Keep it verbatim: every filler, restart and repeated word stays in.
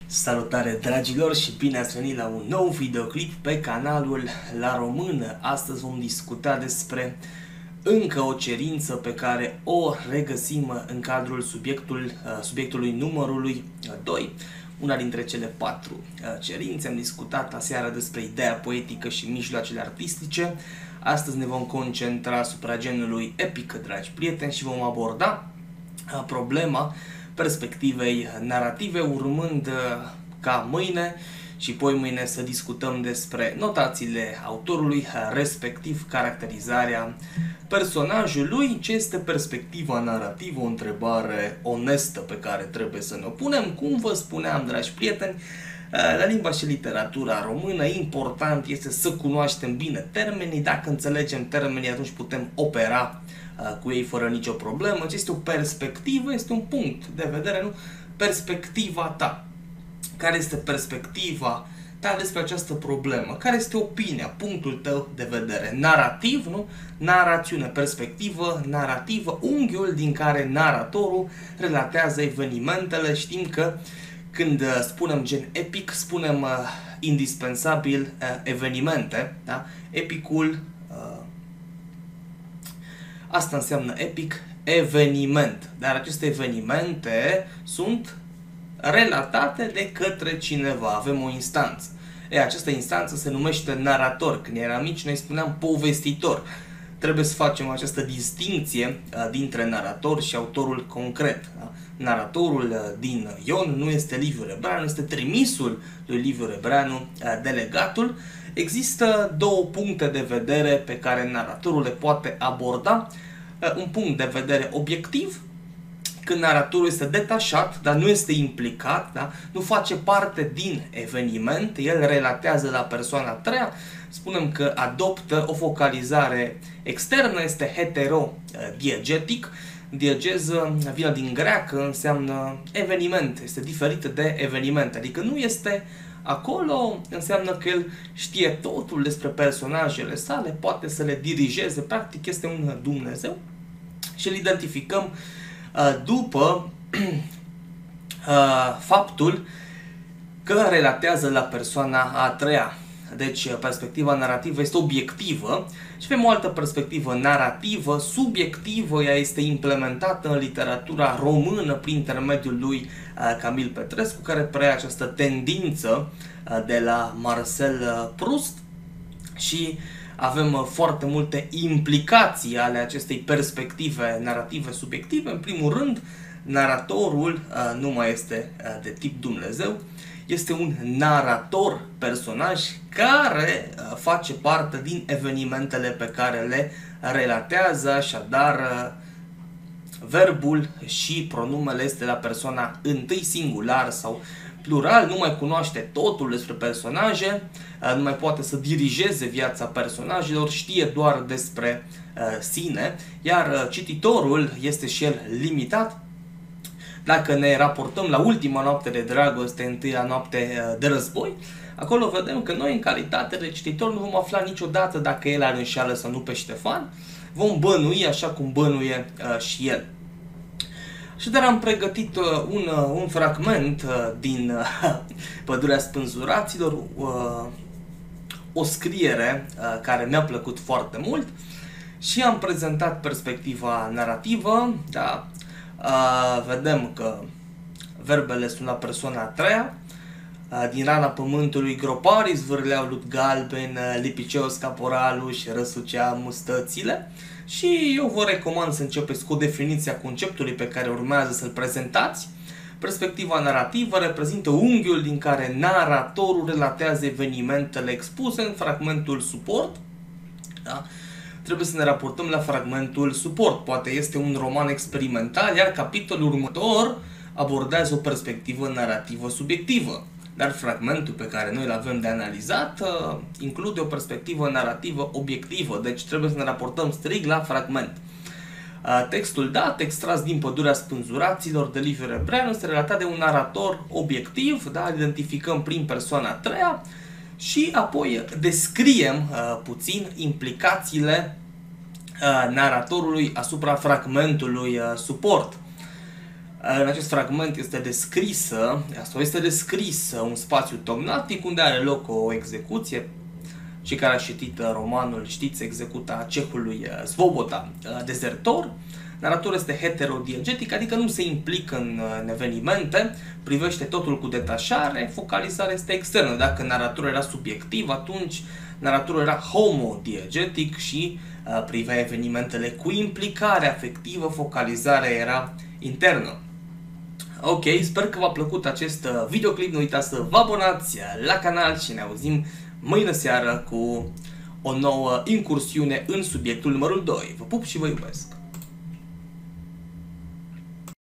Salutare dragilor și bine ați venit la un nou videoclip pe canalul La Română. Astăzi vom discuta despre încă o cerință pe care o regăsim în cadrul subiectul, subiectului numărului doi. Una dintre cele patru cerințe. Am discutat aseară despre ideea poetică și mijloacele artistice. Astăzi ne vom concentra asupra genului epic, dragi prieteni, și vom aborda problema perspectivei narrative, urmând ca mâine și poi mâine să discutăm despre notațiile autorului, respectiv caracterizarea personajului. Ce este perspectiva narrativă? O întrebare onestă pe care trebuie să ne o punem. Cum vă spuneam, dragi prieteni, la limba și literatura română, important este să cunoaștem bine termenii. Dacă înțelegem termenii, atunci putem opera cu ei fără nicio problemă. Ce este o perspectivă? Este un punct de vedere, nu? Perspectiva ta. Care este perspectiva ta despre această problemă? Care este opinia, punctul tău de vedere? Narativ, nu? Narațiune, perspectivă, narrativă, unghiul din care naratorul relatează evenimentele. Știm că când spunem gen epic, spunem uh, indispensabil uh, evenimente, da? Epicul, uh, asta înseamnă epic, eveniment, dar aceste evenimente sunt relatate de către cineva, avem o instanță. E, această instanță se numește narator. Când eram mici, noi spuneam povestitor. Trebuie să facem această distinție uh, dintre narator și autorul concret. Da? Naratorul uh, din Ion nu este Liviu Rebreanu, este trimisul lui Liviu Rebreanu, uh, delegatul. Există două puncte de vedere pe care naratorul le poate aborda. Uh, un punct de vedere obiectiv, când naratorul este detașat, dar nu este implicat, da? Nu face parte din eveniment, el relatează la persoana a treia, spunem că adoptă o focalizare externă, este hetero-diegetic. Diegeză vine din greacă, înseamnă eveniment, este diferit de eveniment, adică nu este acolo, înseamnă că el știe totul despre personajele sale, poate să le dirigeze, practic este un Dumnezeu și îl identificăm după faptul că relatează la persoana a treia. Deci perspectiva narrativă este obiectivă și avem o altă perspectivă narrativă, subiectivă. Ea este implementată în literatura română prin intermediul lui Camil Petrescu, care preia această tendință de la Marcel Proust și avem foarte multe implicații ale acestei perspective narrative subiective. În primul rând, naratorul nu mai este de tip Dumnezeu, este un narator, personaj care face parte din evenimentele pe care le relatează, așadar verbul și pronumele este la persoana întâi singular sau plural, nu mai cunoaște totul despre personaje, nu mai poate să dirigeze viața personajelor, știe doar despre uh, sine, iar uh, cititorul este și el limitat. Dacă ne raportăm la Ultima noapte de dragoste, Întâia noapte uh, de război, acolo vedem că noi, în calitate de cititor, nu vom afla niciodată dacă el are înșeală sau nu pe Ștefan, vom bănui așa cum bănuie uh, și el. Și dar am pregătit uh, un, uh, un fragment uh, din uh, Pădurea Spânzuraților, uh, o scriere uh, care mi-a plăcut foarte mult și am prezentat perspectiva narrativă. Da? Uh, vedem că verbele sunt la persoana a treia. Uh, din rana pământului groparii zvârleau lut galben, uh, lipiceau scaporalul și răsucea mustățile. Și eu vă recomand să începeți cu definiția conceptului pe care urmează să-l prezentați. Perspectiva narrativă reprezintă unghiul din care naratorul relatează evenimentele expuse în fragmentul suport. Da? Trebuie să ne raportăm la fragmentul suport. Poate este un roman experimental, iar capitolul următor abordează o perspectivă narrativă subiectivă. Dar fragmentul pe care noi îl avem de analizat uh, include o perspectivă narrativă obiectivă, deci trebuie să ne raportăm strict la fragment. Uh, textul dat, extras din Pădurea Spânzuraților de Liviu Rebreanu, este relatat de un narator obiectiv, da? Identificăm prin persoana a treia și apoi descriem uh, puțin implicațiile uh, naratorului asupra fragmentului uh, suport. În acest fragment este descrisă, asta este descrisă un spațiu tomnatic unde are loc o execuție. Cei care au citit romanul, știți, executa cehului Svoboda, dezertor. Naratorul este heterodiegetic, adică nu se implică în, în evenimente, privește totul cu detașare, focalizarea este externă. Dacă naratorul era subiectiv, atunci naratorul era homodiegetic și uh, privea evenimentele cu implicare afectivă, focalizarea era internă. Ok, sper că v-a plăcut acest videoclip, nu uitați să vă abonați la canal și ne auzim mâine seară cu o nouă incursiune în subiectul numărul doi. Vă pup și vă iubesc!